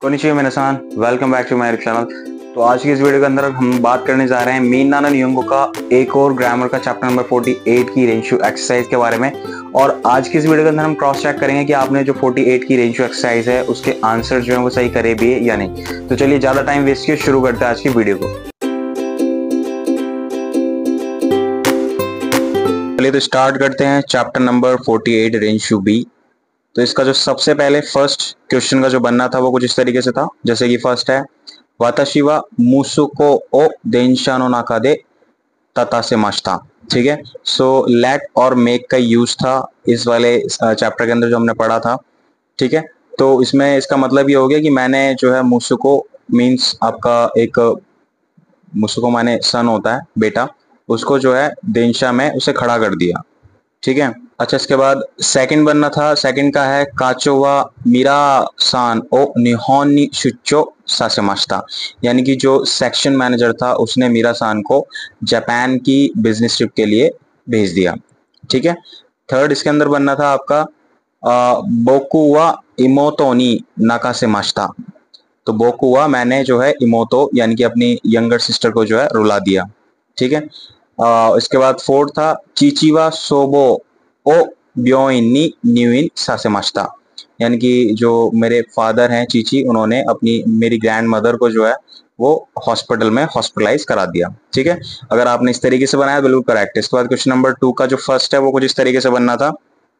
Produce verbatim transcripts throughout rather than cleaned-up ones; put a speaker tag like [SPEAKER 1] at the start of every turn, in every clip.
[SPEAKER 1] Konnichiwa मिनासान, welcome back to my channel. तो आज की इस वीडियो के अंदर हम बात करने जा रहे हैं मीनाना नियोंगो का एक और ग्रामर का चैप्टर नंबर अड़तालीस की रेंशो एक्सरसाइज के बारे में। और आज की इस वीडियो के अंदर हम क्रॉस चेक करेंगे कि आपने जो अड़तालीस की रेंशो एक्सरसाइज है उसके आंसर जो है वो सही करे भी है या नहीं। तो चलिए ज्यादा टाइम वेस्ट किए शुरू करते हैं आज की वीडियो को। चलिए तो स्टार्ट करते हैं चैप्टर नंबर अड़तालीस रेंशो बी। तो इसका जो सबसे पहले फर्स्ट क्वेश्चन का जो बनना था वो कुछ इस तरीके से था, जैसे कि फर्स्ट है वाताशी वा मुसुको ओ देंशा नो नाका दे तातासेमाशिता। ठीक है, सो लेट और मेक का यूज था इस वाले चैप्टर के अंदर जो हमने पढ़ा था। ठीक है, तो इसमें इसका मतलब ये हो गया कि मैंने जो है मुसुको मीन्स आपका एक मुसुको माने सन होता है बेटा, उसको जो है देंशा में उसे खड़ा कर दिया। ठीक है, अच्छा इसके बाद सेकंड बनना था, सेकंड का है काचोवा मीरा सान ओ निहोन नि शुचो सासेमाशिता, यानी कि जो सेक्शन मैनेजर था उसने मीरा सान को जापान की बिजनेस ट्रिप के लिए भेज दिया। ठीक है, थर्ड इसके अंदर बनना था आपका बोकुवा इमोतो नि नाकासेमाशिता। तो बोकुवा मैंने जो है इमोतो यानी कि अपनी यंगर सिस्टर को जो है रुला दिया। ठीक है, आ, इसके बाद फोर्थ था चीचीवा सोबो ओ ब्योइन नी न्यूइन सासेमाशिता, यानी कि जो मेरे फादर हैं चीची, उन्होंने अपनी मेरी ग्रैंड मदर को जो है वो हॉस्पिटल में हॉस्पिटलाइज करा दिया। ठीक है, अगर आपने इस तरीके से बनाया बिल्कुल करेक्ट। इसके बाद क्वेश्चन नंबर टू का जो फर्स्ट है वो कुछ इस तरीके से बनना था,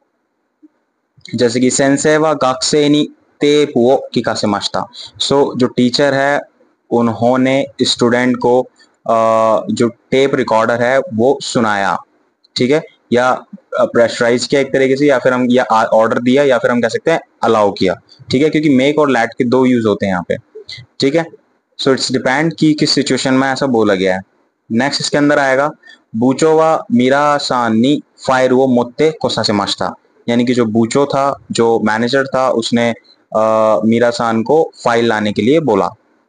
[SPEAKER 1] जैसे कि सेंसे वा गाक्से नी ते पुओ किकासेमाशिता। सो जो टीचर है उन्होंने स्टूडेंट को जो टेप रिकॉर्डर है वो सुनाया। ठीक है, या प्रेशराइज किया एक तरीके से, या फिर हम या ऑर्डर दिया, या फिर हम कह सकते हैं अलाउ किया। ठीक है, क्योंकि मेक और लैट के दो यूज होते हैं यहाँ पे। ठीक है, सो इट्स डिपेंड कि किस सिचुएशन में ऐसा बोला गया है। नेक्स्ट इसके अंदर आएगा बूचोवा मीरा सानी फायर वो मोत्ते कोसासेमाशिता, यानी कि जो बूचो था जो मैनेजर था उसने आ, मीरा सान को फाइल लाने के लिए बोला।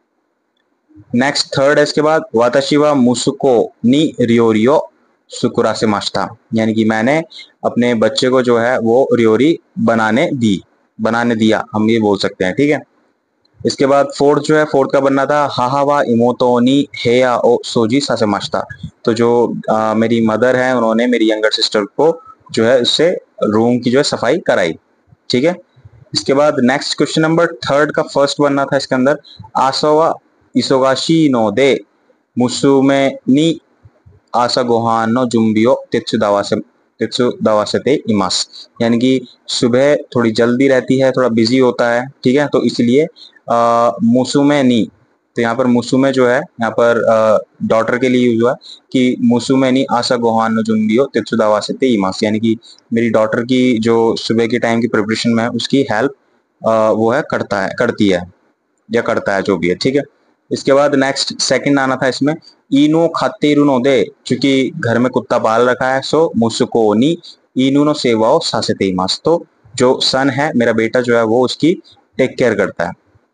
[SPEAKER 1] नेक्स्ट थर्ड है इसके बाद वाताशिवा मुसुको नी रियोरियो सुकुरासेमाशिता, यानी कि मैंने अपने बच्चे को जो है वो रियोरी बनाने दी बनाने दिया, हम ये बोल सकते हैं। ठीक है, इसके बाद फोर्थ जो है फोर्थ का बनना था हाहावा इमोतो नी हेया ओ सोजी सासेमाशिता। तो जो आ, मेरी मदर है उन्होंने मेरी यंगर सिस्टर को जो है उससे रूम की जो है सफाई कराई। ठीक है, इसके बाद नेक्स्ट क्वेश्चन नंबर थर्ड का फर्स्ट बनना था इसके अंदर आसवा इसोगाशी नो दे मुसुमे नी आसा गोहान नो जुम्बियो तेत्सु दावासे तेत्सु दावासेते इमास, यानी कि सुबह थोड़ी जल्दी रहती है, थोड़ा बिजी होता है। ठीक है, तो इसलिए मुसुमे नी, तो यहाँ पर मुसुमे जो है यहाँ पर डॉटर के लिए यूज हुआ कि मुसुमे नी आसा गोहान नो जुम्बियो तेत्सु दावासेते इमास, यानी कि मेरी डॉटर की जो सुबह के टाइम की प्रिपरेशन में है उसकी हेल्प वो है करता है करती है या करता है जो भी है। ठीक है, इसके बाद नेक्स्ट सेकंड आना था इसमें इनो खातेरु नो दे, चूंकि घर में कुत्ता पाल रखा है सो मुसुको नी इनु नो सेवाओ सासेते इमास, तो जो सन है मेरा बेटा जो है वो उसकी टेक केयर करता है।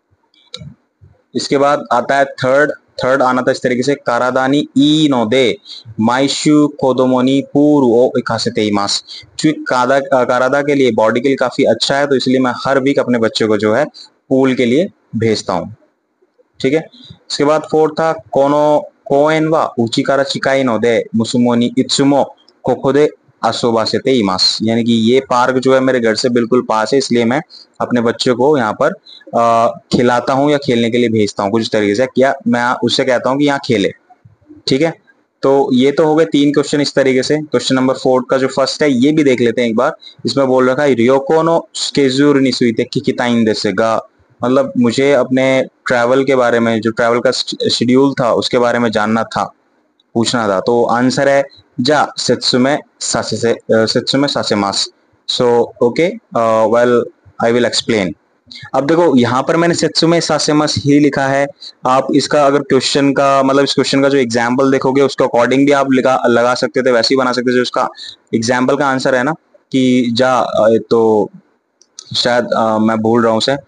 [SPEAKER 1] इसके बाद आता है थर्ड थर्ड आना था इस तरीके से कारादानी ई नो दे माइशु कोदोमोनी पूर्व ओ इकासेते इमास, चूंकि कादा कारादा के लिए बॉडी के लिए काफी अच्छा है तो इसलिए मैं हर वीक अपने बच्चे को जो है पूल के लिए भेजता हूँ। ठीक है, इसके बाद फोर्थ था कोनो कोएन वा उचिकारा चिकाई नो दे मुसुमोनी इत्सुमो कोकोदे आसोबासेते इमास, यानी कि ये पार्क जो है मेरे घर से बिल्कुल पास है इसलिए मैं अपने बच्चों को यहाँ पर आ, खिलाता हूँ या खेलने के लिए भेजता हूँ कुछ तरीके से, क्या मैं उससे कहता हूँ कि यहाँ खेले। ठीक है, तो ये तो हो गए तीन क्वेश्चन इस तरीके से। क्वेश्चन नंबर फोर्थ का जो फर्स्ट है ये भी देख लेते हैं एक बार। इसमें बोल रखा है रियोको नो स्केजूर निसुइते किकिताइन देसेगा, मतलब मुझे अपने ट्रैवल के बारे में, जो ट्रैवल का शेड्यूल था उसके बारे में जानना था, पूछना था। तो आंसर है जा सेत्सुमे सासे सेत्सुमे सासेमास। So okay, well I will explain. अब देखो यहाँ पर मैंने सेत्सुमे सासेमास ही लिखा है। आप इसका अगर क्वेश्चन का मतलब इस क्वेश्चन का जो एग्जाम्पल देखोगे उसके अकॉर्डिंग भी आप लिखा लगा सकते थे, वैसे ही बना सकते थे। जो उसका एग्जाम्पल का आंसर है ना कि जा, तो शायद आ, मैं भूल रहा हूँ उसे,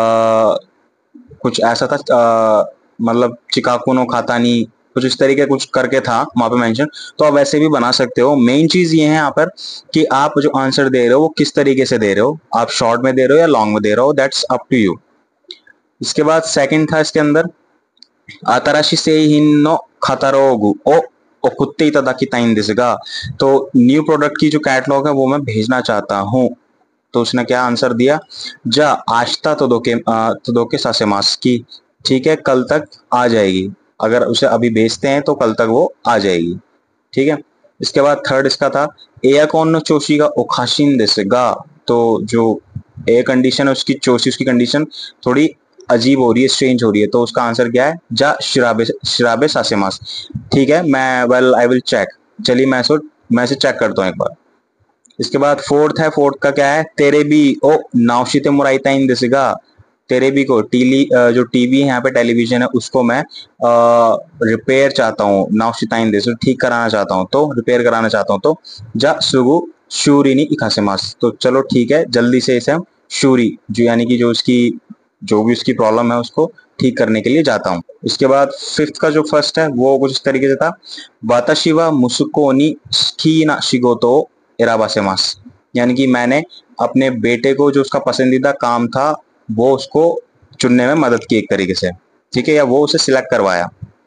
[SPEAKER 1] कुछ ऐसा था आ, मतलब चिकाको नो खाता नहीं, कुछ इस तरीके कुछ करके था वहां पे मेंशन। तो आप वैसे भी बना सकते हो। मेन चीज ये है यहाँ पर कि आप जो आंसर दे रहे हो वो किस तरीके से दे रहे हो, आप शॉर्ट में दे रहे हो या लॉन्ग में दे रहे हो, दैट्स अप टू यू। इसके बाद सेकंड था इसके अंदर आताराशी से हिन्नो खतरोगु ओ ओकुत्ते इतादाकिताइन देगा। तो न्यू प्रोडक्ट की जो कैटलॉग है वो मैं भेजना चाहता हूँ। तो उसने क्या आंसर दिया, जा आश्ता तो दो के तो दो के सासेमास की, ठीक है कल तक आ जाएगी। अगर उसे अभी भेजते हैं तो कल तक वो आ जाएगी, ठीक है। इसके बाद थर्ड इसका था एयरकॉन नो चोशी का ओखाशिन देसेगा। तो जो एयर कंडीशन है उसकी चोशी, उसकी कंडीशन थोड़ी अजीब हो रही है, स्ट्रेंज हो रही है। तो उसका आंसर क्या है, जा शिराबे शिराबे सासेमास, ठीक है। मैं वेल आई विल चेक, चलिए मैं इसको मैं इसे चेक करता हूँ एक बार। इसके बाद फोर्थ है, फोर्थ का क्या है, तेरे भी ओ नाउशिते मुराइता इन देसेगा। तेरे भी को टीली जो टीवी है यहाँ पे टेलीविजन है उसको मैं रिपेयर चाहता हूँ, नाउशिता इन देसे ठीक कराना चाहता हूँ, तो रिपेयर कराना चाहता हूँ। तो जा सुगु शूरिनी इकासेमास। तो चलो ठीक है, जल्दी से इसे हम शूरी जो यानी कि जो उसकी जो भी उसकी प्रॉब्लम है उसको ठीक करने के लिए जाता हूँ। इसके बाद फिफ्थ का जो फर्स्ट है वो कुछ इस तरीके से था, वाताशिवा मुसुकोनी स्कीना शिगोतो एराबासेमास। यानी कि मैंने अपने बेटे को जो उसका पसंदीदा काम था वो उसको चुनने में मदद की एक तरीके से, ठीक है, या वो उसे सिलेक्ट करवाया।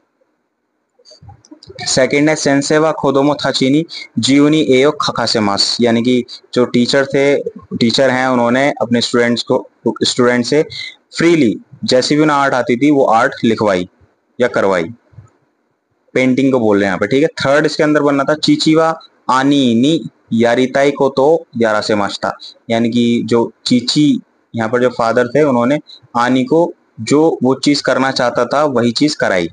[SPEAKER 1] सेकेंड है सेंसेवा खोदोमो थाचीनी जीवनी एयो खकासेमास। यानी कि जो टीचर थे टीचर हैं उन्होंने अपने स्टूडेंट्स को स्टूडेंट से फ्रीली जैसी भी उन्हें आर्ट आती थी वो आर्ट लिखवाई या करवाई, पेंटिंग को बोल रहे हैं यहाँ पे, ठीक है। थर्ड इसके अंदर बनना था चीचीवा आनी नी यारिताई को तो यारा से मास्ता। यानी कि जो चीची यहाँ पर जो फादर थे उन्होंने आनी को जो वो चीज करना चाहता था वही चीज कराई।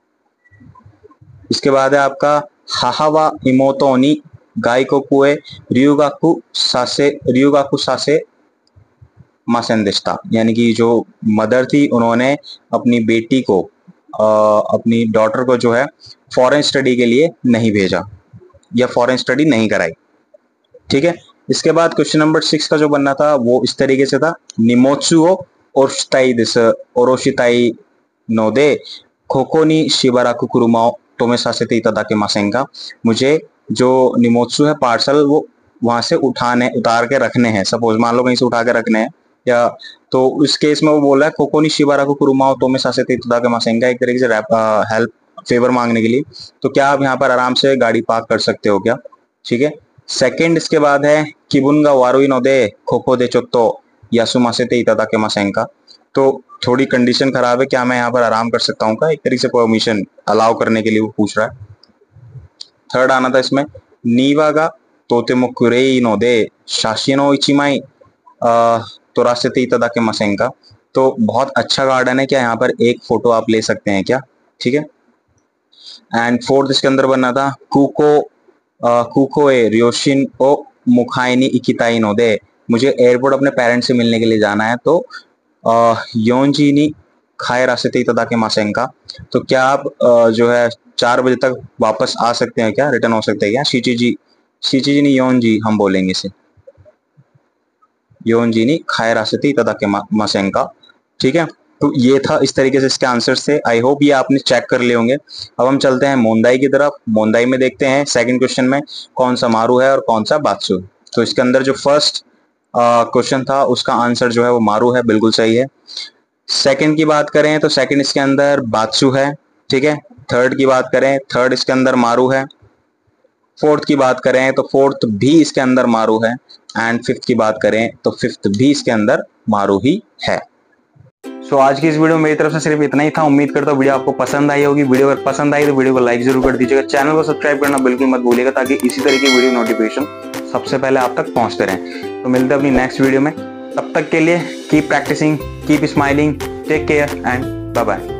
[SPEAKER 1] इसके बाद है आपका हाहावा इमोतोनी गाय को कुए रियुगाकु सासे रियुगाकु सासे मासेंदिस्ता। यानी कि जो मदर थी उन्होंने अपनी बेटी को आ, अपनी डॉटर को जो है फॉरेन स्टडी के लिए नहीं भेजा या फॉरेन स्टडी नहीं कराई, ठीक है। इसके बाद क्वेश्चन नंबर सिक्स का जो बनना था वो इस तरीके से था, निमोत्सुओ ओरोशिताई दिस ओरोशिताई नोदे खोकोनी शिबाराकु कुरुमाओ तोमे सासेते इतादाके मासेंगा। मुझे जो निमोत्सु है पार्सल वो वहां से उठाने उतार के रखने हैं, सपोज मान लो कहीं से उठा के रखने हैं, या तो उस केस में वो बोल रहा है कोकोनी शिबाराकु कुरुमाओ तोमे सासेते इतादाके मासेंगा, एक तरीके से हेल्प फेवर मांगने के लिए। तो क्या आप यहाँ पर आराम से गाड़ी पार्क कर सकते हो क्या, ठीक है। सेकंड इसके बाद है किबुनगा वारुई नोदे खोखो दे चोत्तो यासुमासेते इतादाके मासेंगा। तो थोड़ी कंडीशन खराब है, क्या मैं यहाँ पर आराम कर सकता हूँ का, एक तरीके से परमिशन अलाउ करने के लिए वो पूछ रहा है। थर्ड आना था इसमें नीवागा तोतेमो कुरेई नोदे शाशिनो इचिमाई तोरासेते इतादाके मासेंगा। तो बहुत अच्छा गार्डन है, क्या यहाँ पर एक फोटो आप ले सकते हैं क्या, ठीक है। एंड फोर्थ इसके अंदर बनना था कुको कुको ए रियोशिन ओ मुखाइनी इकिताई नोदे। मुझे एयरपोर्ट अपने पेरेंट्स से मिलने के लिए जाना है, तो योनजी नी खाए रास्ते इतादाके मासेंगा। तो क्या आप uh, जो है चार बजे तक वापस आ सकते हैं क्या, रिटर्न हो सकते हैं क्या। शीची शीची नी योनजी हम बोलेंगे इसे, योनजी नी खाए रास्ते इतादाके मासेंगा, ठीक है। तो ये था, इस तरीके से इसके आंसर्स थे। आई होप ये आपने चेक कर लिए होंगे। अब हम चलते हैं मोंदाई की तरफ। मोंदाई में देखते हैं सेकंड क्वेश्चन में कौन सा मारू है और कौन सा बात्सु। तो इसके अंदर जो फर्स्ट क्वेश्चन था उसका आंसर जो है वो मारू है, बिल्कुल सही है। सेकंड की बात करें तो सेकंड इसके अंदर बात्सु है, ठीक है। थर्ड की बात करें, थर्ड इसके अंदर मारू है। फोर्थ की बात करें तो फोर्थ भी इसके अंदर मारू है। एंड फिफ्थ की बात करें तो फिफ्थ भी इसके अंदर मारू ही है। सो so, आज की इस वीडियो में मेरी तरफ से सिर्फ इतना ही था। उम्मीद करता हूँ वीडियो आपको पसंद आई होगी। वीडियो अगर पसंद आई तो वीडियो को लाइक जरूर कर दीजिएगा, चैनल को सब्सक्राइब करना बिल्कुल मत भूलिएगा, ताकि इसी तरह की वीडियो नोटिफिकेशन सबसे पहले आप तक पहुंचते रहें। तो मिलते हैं अपनी नेक्स्ट वीडियो में, तब तक के लिए keep practicing, keep smiling, take care and bye bye.